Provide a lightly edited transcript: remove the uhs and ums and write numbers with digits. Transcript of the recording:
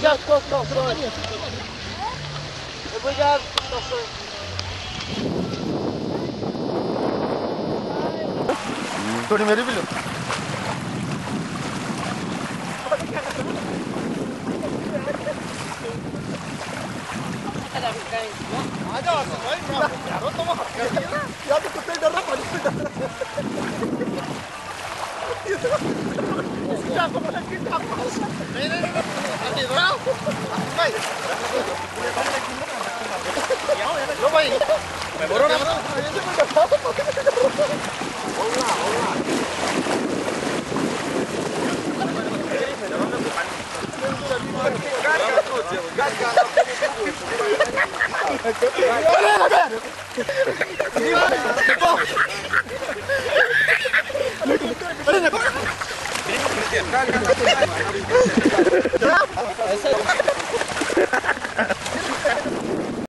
Ya, stop. Voy ya, थोड़ी मेरी भी लो। आ जाओ भाई, यारो तुम हट कर दिया ना, या तो कुत्ते डर रहा पानी से डर रहा। क्या बोला कि नहीं अरे रहो भाई लो भाई मैं बोल रहा हूं ऐसा